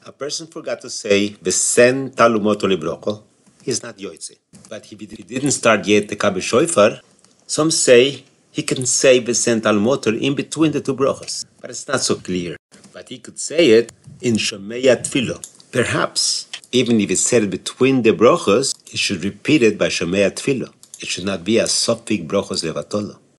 A person forgot to say V'sen talumoto librocho. He's not yoitze. But if he didn't start yet the Kabe Shofar, some say he can say V'sen talumoto in between the two brochos. But it's not so clear. But he could say it in Shomeya Tfilo. Perhaps, even if it's said between the brochos, he should repeat it by Shomeya Tfilo. It should not be a Sofik brochos levatolo.